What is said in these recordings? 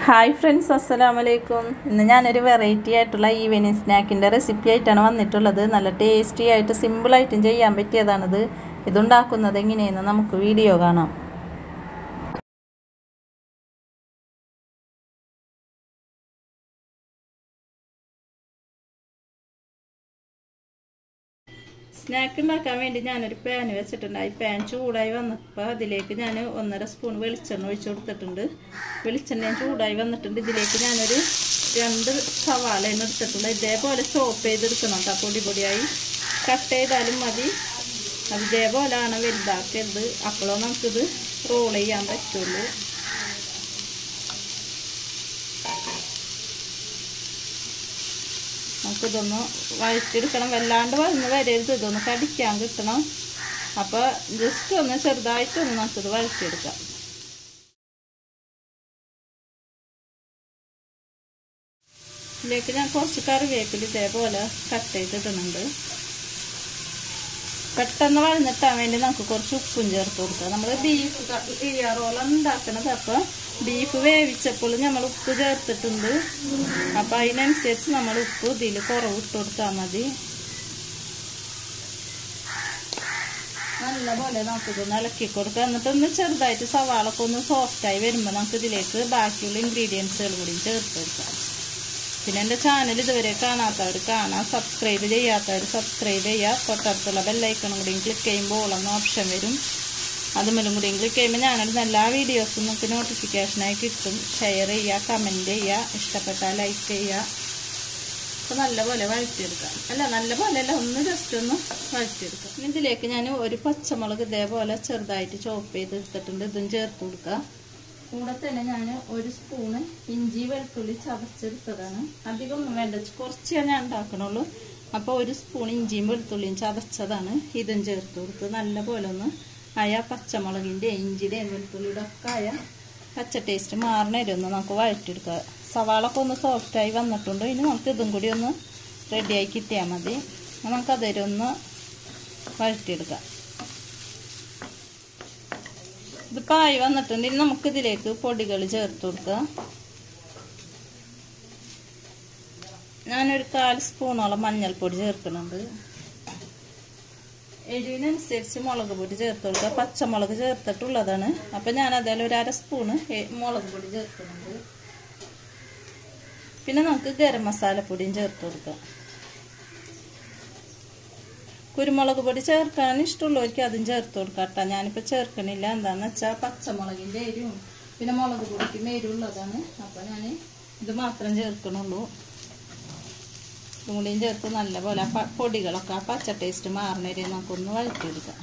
Hi friends, അസ്സലാമലൈക്കും. ഇന്ന് ഞാനൊരു വെറൈറ്റി ആയിട്ടുള്ള ഈവനിങ് സ്നാക്കിൻ്റെ റെസിപ്പി ആയിട്ടാണ് വന്നിട്ടുള്ളത്. നല്ല ടേസ്റ്റി ആയിട്ട് സിമ്പിളായിട്ടും ചെയ്യാൻ പറ്റിയതാണിത്. ഇതുണ്ടാക്കുന്നത് എങ്ങനെയെന്ന് നമുക്ക് വീഡിയോ കാണാം. സ്നാക്ക് ഉണ്ടാക്കാൻ വേണ്ടി ഞാനൊരു പാൻ വെച്ചിട്ടുണ്ട്. ഈ പാൻ ചൂടായി വന്നപ്പോൾ അതിലേക്ക് ഞാൻ 1.5 സ്പൂൺ വെളിച്ചെണ്ണ ഒഴിച്ചു കൊടുത്തിട്ടുണ്ട്. വെളിച്ചെണ്ണ ചൂടായി വന്നിട്ടുണ്ട്. ഇതിലേക്ക് ഞാനൊരു 2 സവാളയാണ് എടുത്തിട്ടുള്ളത്. ഇതേപോലെ ചോപ്പ് ചെയ്തെടുക്കണം കേട്ടോ. പൊടി പൊടിയായി കട്ട് ചെയ്താലും മതി. അത് ഇതേപോലെയാണ്, വലുതാക്കരുത്. അപ്പോഴോ നമുക്കിത് റോൾ ചെയ്യാൻ പറ്റുള്ളൂ. നമുക്കിതൊന്ന് വഴറ്റിയെടുക്കണം. വല്ലാണ്ട് വഴന്ന് വരരുത്, ഇതൊന്ന് കടിക്കാൻ കിട്ടണം. അപ്പോൾ ജസ്റ്റ് ഒന്ന് ചെറുതായിട്ടൊന്ന് നമുക്കിത് വഴറ്റിയെടുക്കാം. ഇതിലേക്ക് ഞാൻ കുറച്ച് കറിവേപ്പില ഇതേപോലെ കട്ട് ചെയ്തിടുന്നുണ്ട്. പെട്ടെന്ന് വഴന്നിട്ടാൻ വേണ്ടി നമുക്ക് കുറച്ച് ഉപ്പും ചേർത്ത് കൊടുക്കാം. നമ്മൾ ബീഫ് റോളാണ് ഉണ്ടാക്കുന്നത്. അപ്പോൾ ബീഫ് വേവിച്ചപ്പോൾ നമ്മൾ ഉപ്പ് ചേർത്തിട്ടുണ്ട്. അപ്പം അതിനനുസരിച്ച് നമ്മൾ ഉപ്പ് ഇതിൽ കുറവ് ഇട്ട് കൊടുത്താൽ മതി. നല്ലപോലെ നമുക്കിതൊന്ന് ഇളക്കി കൊടുക്കുക. എന്നിട്ടൊന്ന് ചെറുതായിട്ട് സവാളൊക്കെ ഒന്ന് സോഫ്റ്റായി വരുമ്പോൾ നമുക്ക് ഇതിലേക്ക് ബാക്കിയുള്ള ഇൻഗ്രീഡിയൻസുകൾ കൂടി ചേർത്ത് കൊടുക്കാം. പിന്നെ എൻ്റെ ചാനൽ ഇതുവരെ കാണാത്തവർ കാണാം, സബ്സ്ക്രൈബ് ചെയ്യാത്തവർ സബ്സ്ക്രൈബ് ചെയ്യുക. തൊട്ടടുത്തുള്ള ബെല്ലൈക്കണും കൂടി ക്ലിക്ക് ചെയ്യുമ്പോൾ ഓളെന്ന ഓപ്ഷൻ വരും. അതുമല്ലും കൂടി ക്ലിക്ക് ചെയ്യുമ്പോൾ ഞാനിടുന്ന എല്ലാ വീഡിയോസും നമുക്ക് നോട്ടിഫിക്കേഷനായി കിട്ടും. ഷെയർ ചെയ്യുക, കമൻറ്റ് ചെയ്യുക, ഇഷ്ടപ്പെട്ടാൽ ലൈക്ക് ചെയ്യുക. അപ്പോൾ നല്ലപോലെ വഴറ്റിയെടുക്കാം. നല്ലപോലെ അല്ല, ഒന്ന് ജസ്റ്റ് ഒന്ന് വഴറ്റിയെടുക്കാം. ഇതിലേക്ക് ഞാൻ ഒരു പച്ചമുളക് ഇതേപോലെ ചെറുതായിട്ട് ചോപ്പ് ചെയ്തെടുത്തിട്ടുണ്ട്. ഇതും ചേർത്ത് കൊടുക്കുക. കൂടെ തന്നെ ഞാൻ 1 സ്പൂണ് ഇഞ്ചി വെളുത്തുള്ളി ചതച്ചെടുത്തതാണ്. അധികം ഒന്നും വേണ്ട, കുറച്ചേ ഞാൻ ഉണ്ടാക്കണുള്ളൂ. അപ്പോൾ 1 സ്പൂൺ ഇഞ്ചിയും വെളുത്തുള്ളിയും ചതച്ചതാണ്. ഇതും ചേർത്ത് കൊടുത്ത് നല്ലപോലെ ഒന്ന് പച്ചമുളകിൻ്റെ ഇഞ്ചിയുടെയും വെളുത്തുള്ളിയുടെ ഒക്കെ പച്ച ടേസ്റ്റ് മാറണേരൊന്ന് നമുക്ക് വഴറ്റിയെടുക്കുക. സവാളൊക്കെ ഒന്ന് സോഫ്റ്റായി വന്നിട്ടുണ്ട്. ഇനി നമുക്ക് ഇതും കൂടി ഒന്ന് റെഡിയായി കിട്ടിയാൽ മതി. നമുക്കതൊന്ന് വഴറ്റിയെടുക്കാം. ഇതിപ്പോൾ ആയി വന്നിട്ടുണ്ട്. ഇനി നമുക്കിതിലേക്ക് പൊടികൾ ചേർത്ത് കൊടുക്കുക. ഞാനൊരു 1/4 സ്പൂണോളം മഞ്ഞൾപ്പൊടി ചേർക്കുന്നുണ്ട്. എരിവിനനുസരിച്ച് മുളക് പൊടി ചേർത്ത് കൊടുക്കുക. പച്ചമുളക് ചേർത്തിട്ടുള്ളതാണ്. അപ്പം ഞാൻ അതിൽ ഒരു 1/2 സ്പൂണ് മുളക് പൊടി ചേർക്കുന്നുണ്ട്. പിന്നെ നമുക്ക് ഗരം മസാലപ്പൊടിയും ചേർത്ത് കൊടുക്കാം. കുരുമുളക് പൊടി ചേർക്കാൻ ഇഷ്ടമുള്ളവർക്ക് അതും ചേർത്ത് കൊടുക്കാം കേട്ടോ. ഞാനിപ്പോൾ ചേർക്കണില്ല. എന്താണെന്ന് വെച്ചാൽ പച്ചമുളകിൻ്റെ എരിവും പിന്നെ മുളക് പൊടിക്കും എരിവുള്ളതാണ്. അപ്പോൾ ഞാൻ ഇത് മാത്രം ചേർക്കണുള്ളൂ. ഇതും കൂടിയും ചേർത്ത് നല്ലപോലെ പൊടികളൊക്കെ പച്ച ടേസ്റ്റ് മാറണേരെ നമുക്കൊന്ന് വഴറ്റിയെടുക്കാം.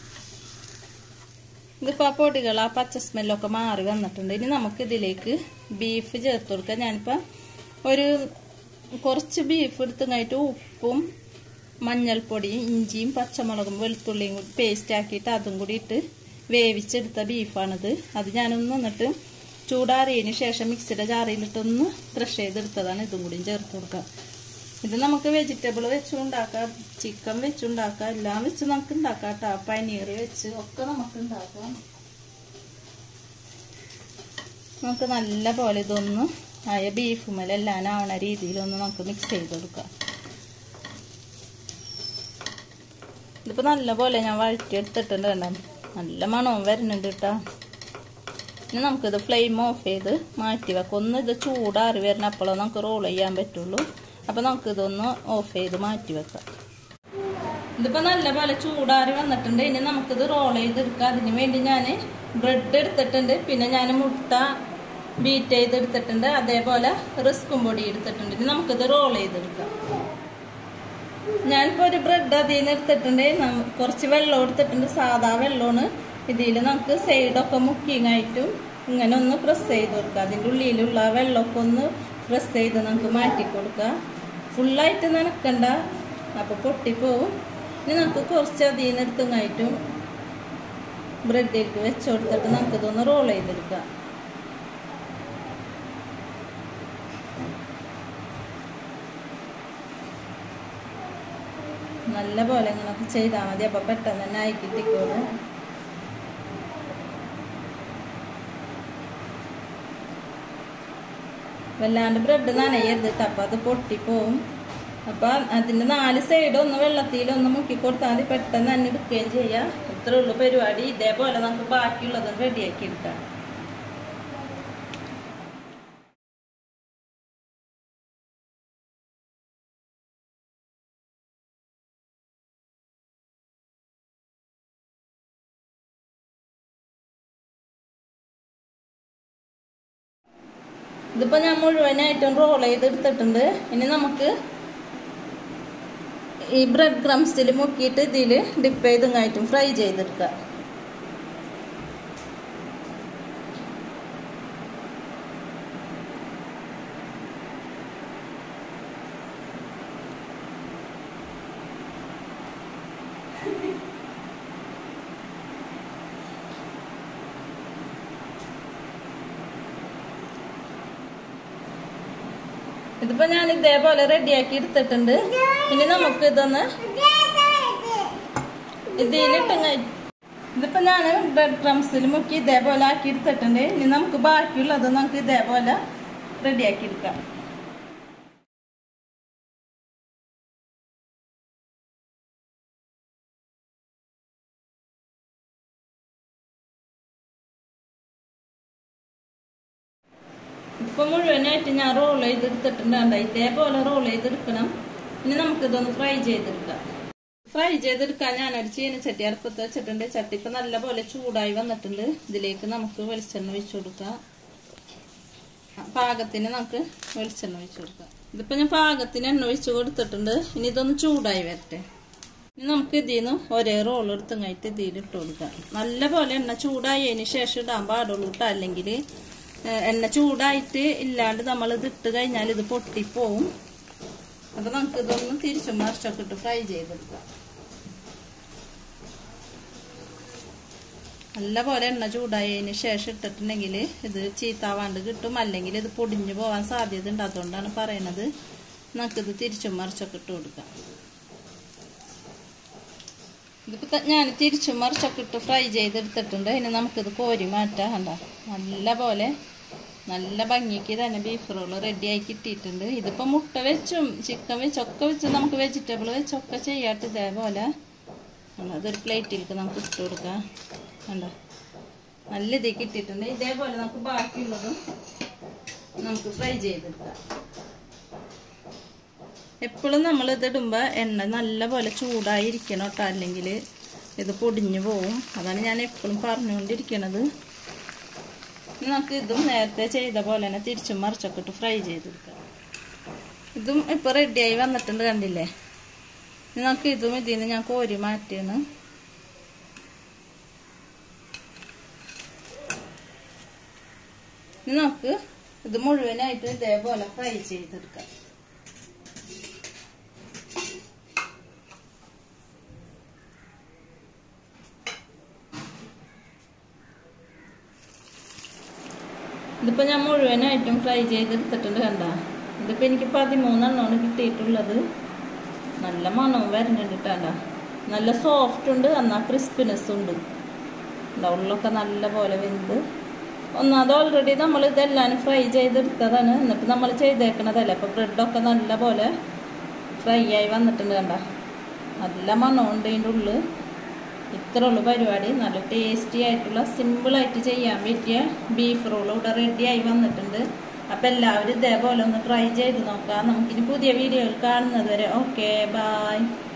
ഇതിപ്പോൾ പൊടികൾ പച്ച സ്മെല്ലൊക്കെ മാറി വന്നിട്ടുണ്ട്. ഇനി നമുക്കിതിലേക്ക് ബീഫ് ചേർത്ത് കൊടുക്കാം. ഞാനിപ്പോൾ കുറച്ച് ബീഫ് എടുത്തങ്ങായിട്ട് ഉപ്പും മഞ്ഞൾപ്പൊടിയും ഇഞ്ചിയും പച്ചമുളകും വെളുത്തുള്ളിയും കൂടി പേസ്റ്റ് ആക്കിയിട്ട് അതും കൂടി ഇട്ട് വേവിച്ചെടുത്ത ബീഫാണിത്. അത് ഞാനൊന്ന് എന്നിട്ട് ചൂടാറിയതിന് ശേഷം മിക്സിയുടെ ജാറിയിലിട്ടൊന്ന് ക്രഷ് ചെയ്തെടുത്തതാണ്. ഇതും കൂടിയും ചേർത്ത് കൊടുക്കാം. ഇത് നമുക്ക് വെജിറ്റബിൾ വെച്ചും ഉണ്ടാക്കാം, ചിക്കൻ വെച്ചുണ്ടാക്കാം, എല്ലാം വെച്ച് നമുക്ക് ഉണ്ടാക്കാം കേട്ടോ. പനീർ വെച്ച് ഒക്കെ നമുക്ക് ഉണ്ടാക്കാം. നമുക്ക് നല്ല പോലെ ഇതൊന്ന് ബീഫുമെല്ലാം ആവണ രീതിയിലൊന്ന് നമുക്ക് മിക്സ് ചെയ്ത് കൊടുക്കാം. ഇതിപ്പോൾ നല്ലപോലെ ഞാൻ വഴറ്റിയെടുത്തിട്ടുണ്ട്. കണ്ടോ, നല്ല മണവും വരുന്നുണ്ട് കേട്ടോ. ഇനി നമുക്കിത് ഫ്ലെയിം ഓഫ് ചെയ്ത് മാറ്റി വെക്കാം. ഒന്ന് ഇത് ചൂടാറി വരണം, അപ്പോഴേ നമുക്ക് റോൾ ചെയ്യാൻ പറ്റുള്ളൂ. അപ്പോൾ നമുക്കിതൊന്ന് ഓഫ് ചെയ്ത് മാറ്റി വെക്കാം. ഇതിപ്പോൾ നല്ലപോലെ ചൂടാറി വന്നിട്ടുണ്ട്. ഇനി നമുക്കിത് റോൾ ചെയ്തെടുക്കാം. അതിന് വേണ്ടി ഞാൻ ബ്രെഡ് എടുത്തിട്ടുണ്ട്. പിന്നെ ഞാൻ മുട്ട ബീറ്റ് ചെയ്തെടുത്തിട്ടുണ്ട്. അതേപോലെ റിസ്കും പൊടി എടുത്തിട്ടുണ്ട്. ഇനി നമുക്കിത് റോൾ ചെയ്തെടുക്കാം. ഞാനിപ്പോൾ ഒരു ബ്രെഡ് അതിൽ നിന്ന് എടുത്തിട്ടുണ്ട്. കുറച്ച് വെള്ളം എടുത്തിട്ടുണ്ട്, സാധാ വെള്ളമാണ്. ഇതിൽ നമുക്ക് സൈഡൊക്കെ മുക്കിങ്ങായിട്ടും ഇങ്ങനെ ഒന്ന് പ്രസ് ചെയ്ത് കൊടുക്കുക. അതിൻ്റെ ഉള്ളിലുള്ള വെള്ളമൊക്കെ ഒന്ന് പ്രസ് ചെയ്ത് നമുക്ക് മാറ്റി കൊടുക്കുക. ഫുള്ളായിട്ട് നനക്കണ്ട, അപ്പോൾ പൊട്ടിപ്പോവും. ഇനി നമുക്ക് കുറച്ച് അതിൽ നിന്ന് എടുത്തുങ്ങായിട്ടും ബ്രെഡിലേക്ക് വെച്ച് കൊടുത്തിട്ട് നമുക്കിതൊന്ന് റോൾ ചെയ്തെടുക്കാം. നല്ല പോലെ ഇങ്ങനൊക്കെ ചെയ്താൽ മതി. അപ്പോൾ പെട്ടെന്ന് തന്നെ ആയി കിട്ടിക്കോളും. വല്ലാണ്ട് ബ്രെഡ് നനയരുത് കേട്ടോ, അപ്പം അത് പൊട്ടിപ്പോവും. അപ്പം അതിൻ്റെ 4 സൈഡ് ഒന്ന് വെള്ളത്തിലൊന്ന് മുക്കി കൊടുത്താൽ മതി, പെട്ടെന്ന് തന്നെ എടുക്കുകയും ചെയ്യാം. ഇത്രേ ഉള്ളൂ പരിപാടി. ഇതേപോലെ നമുക്ക് ബാക്കിയുള്ളത് റെഡിയാക്കി എടുക്കാം. ഇതിപ്പോൾ ഞാൻ മുഴുവനായിട്ടും റോൾ ചെയ്തെടുത്തിട്ടുണ്ട്. ഇനി നമുക്ക് ഈ ബ്രെഡ് ക്രംസിൽ മുക്കിയിട്ട് ഇതിൽ ഡിപ്പ് ചെയ്തും ഫ്രൈ ചെയ്തെടുക്കുക. ഇതിപ്പോ ഞാൻ ഇതേപോലെ റെഡിയാക്കി എടുത്തിട്ടുണ്ട്. ഇനി നമുക്ക് ഇതൊന്ന് ഇതിലിട്ട് ഇതിപ്പോ ഞാൻ ബ്രെഡ് ക്രംസിൽ മുക്കി ഇതേപോലെ ആക്കി എടുത്തിട്ടുണ്ട്. ഇനി നമുക്ക് ബാക്കിയുള്ളത് നമുക്ക് ഇതേപോലെ റെഡിയാക്കി എടുക്കാം. ഇപ്പം മുഴുവനായിട്ട് ഞാൻ റോൾ ചെയ്തെടുത്തിട്ടുണ്ട്. ഇതേപോലെ റോൾ ചെയ്തെടുക്കണം. ഇനി നമുക്കിതൊന്ന് ഫ്രൈ ചെയ്തെടുക്കാം. ഫ്രൈ ചെയ്തെടുക്കാൻ ഞാനൊരു ചീനച്ചട്ടി അടുപ്പത്ത് വെച്ചിട്ടുണ്ട്. ചട്ടി ഇപ്പം നല്ലപോലെ ചൂടായി വന്നിട്ടുണ്ട്. ഇതിലേക്ക് നമുക്ക് വെളിച്ചെണ്ണ ഒഴിച്ചു കൊടുക്കാം. പാകത്തിന് നമുക്ക് വെളിച്ചെണ്ണ ഒഴിച്ചു കൊടുക്കാം. ഇതിപ്പോൾ ഞാൻ പാകത്തിന് എണ്ണ ഒഴിച്ചു കൊടുത്തിട്ടുണ്ട്. ഇനി ഇതൊന്ന് ചൂടായി വരട്ടെ. ഇനി നമുക്ക് ഇതിൽ നിന്ന് ഒരേ റോൾ എടുത്തങ്ങായിട്ട് ഇതിൽ ഇട്ട് കൊടുക്കാം. നല്ലപോലെ എണ്ണ ചൂടായതിന് ശേഷം ഇടാൻ പാടുള്ളൂ കേട്ടോ, അല്ലെങ്കിൽ എണ്ണ ചൂടായിട്ട് ഇല്ലാണ്ട് നമ്മളിത് ഇട്ട് കഴിഞ്ഞാൽ ഇത് പൊട്ടിപ്പോവും. അപ്പം നമുക്ക് ഇതൊന്ന് തിരിച്ചും മറിച്ചൊക്കെ ഇട്ട് ഫ്രൈ ചെയ്തെടുക്കാം. നല്ലപോലെ എണ്ണ ചൂടായതിന് ശേഷം ഇട്ടിട്ടുണ്ടെങ്കിൽ ഇത് ചീത്താവാണ്ട് കിട്ടും, അല്ലെങ്കിൽ ഇത് പൊടിഞ്ഞു പോകാൻ സാധ്യത ഉണ്ട്. അതുകൊണ്ടാണ് പറയണത്. നമുക്കിത് തിരിച്ചും മറിച്ചൊക്കെ ഇട്ട് കൊടുക്കാം. ഇതിപ്പോൾ ഞാൻ തിരിച്ചും മറിച്ചൊക്കെ ഇട്ട് ഫ്രൈ ചെയ്തെടുത്തിട്ടുണ്ട്. ഇനി നമുക്കിത് കോരി മാറ്റാം. കണ്ടോ, നല്ല ഭംഗിക്ക് തന്നെ ബീഫ് റോള് റെഡിയായി കിട്ടിയിട്ടുണ്ട്. ഇതിപ്പോൾ മുട്ട വെച്ചും ചിക്കൻ വെച്ചൊക്കെ വെച്ച് നമുക്ക് വെജിറ്റബിൾ വെച്ചൊക്കെ ചെയ്യാട്ട് ഇതേപോലെ അതൊരു പ്ലേറ്റിലേക്ക് നമുക്ക് ഇട്ട് കൊടുക്കാം. കണ്ടോ, നല്ല ഇതിൽ കിട്ടിയിട്ടുണ്ട്. ഇതേപോലെ നമുക്ക് ബാക്കിയുള്ളതും നമുക്ക് ഫ്രൈ ചെയ്തെടുക്കാം. എപ്പോഴും നമ്മൾ ഇതിടുമ്പോൾ എണ്ണ നല്ലപോലെ ചൂടായിരിക്കണം കേട്ടോ, അല്ലെങ്കിൽ ഇത് പൊടിഞ്ഞു പോവും. അതാണ് ഞാൻ എപ്പോഴും പറഞ്ഞുകൊണ്ടിരിക്കണത്. നമുക്ക് ഇതും നേരത്തെ ചെയ്ത പോലെ തന്നെ തിരിച്ചും മറിച്ചൊക്കെ ഇട്ട് ഫ്രൈ ചെയ്തെടുക്കാം. ഇതും ഇപ്പോൾ റെഡിയായി വന്നിട്ടുണ്ട്, കണ്ടില്ലേ. നമുക്ക് ഇതും ഇതിൽ നിന്ന് ഞാൻ കോരി മാറ്റിയാണ്. ഇനി നമുക്ക് ഇത് മുഴുവനായിട്ട് ഇതേപോലെ ഫ്രൈ ചെയ്തെടുക്കാം. ഇതിപ്പോൾ ഞാൻ മുഴുവനായിട്ടും ഫ്രൈ ചെയ്തെടുത്തിട്ടുണ്ട്. കണ്ട, ഇതിപ്പോൾ എനിക്ക് 13 എണ്ണമാണ് കിട്ടിയിട്ടുള്ളത്. നല്ല മണവും വരുന്നുണ്ട് കേട്ടോ. നല്ല സോഫ്റ്റ് ഉണ്ട്, എന്നാൽ ക്രിസ്പിനെസ് ഉണ്ട്. ഉള്ളൊക്കെ നല്ല പോലെ വെന്ത് ഒന്നാമത് ഓൾറെഡി നമ്മൾ ഇതെല്ലാം ഫ്രൈ ചെയ്തെടുത്തതാണ്. എന്നിട്ട് നമ്മൾ ചെയ്തേക്കണതല്ലേ. അപ്പോൾ ബ്രെഡൊക്കെ നല്ല പോലെ ഫ്രൈ ആയി വന്നിട്ടുണ്ട്. കണ്ട, നല്ല മണമുണ്ട് ഇതിൻ്റെ ഉള്ളിൽ. ഇത്ര ഉള്ളു പരിപാടി. നല്ല ടേസ്റ്റി ആയിട്ടുള്ള സിമ്പിളായിട്ട് ചെയ്യാൻ പറ്റിയ ബീഫ് റോൾ ഇവിടെ റെഡിയായി വന്നിട്ടുണ്ട്. അപ്പം എല്ലാവരും ഇതേപോലെ ഒന്ന് ട്രൈ ചെയ്ത് നോക്കാം. നമുക്കിനി പുതിയ വീഡിയോയിൽ കാണുന്നത് വരെ ഓക്കെ, ബൈ.